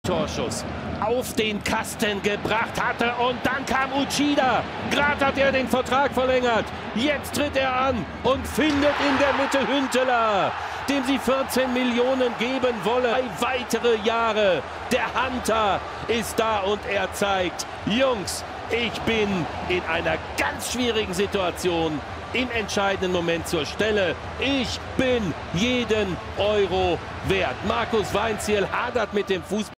Torschuss auf den Kasten gebracht hatte und dann kam Uchida. Gerade hat er den Vertrag verlängert. Jetzt tritt er an und findet in der Mitte Hünteler, dem sie 14 Millionen geben wolle. 3 weitere Jahre. Der Hunter ist da und er zeigt, Jungs, ich bin in einer ganz schwierigen Situation. Im entscheidenden Moment zur Stelle. Ich bin jeden Euro wert. Markus Weinzierl hadert mit dem Fußball.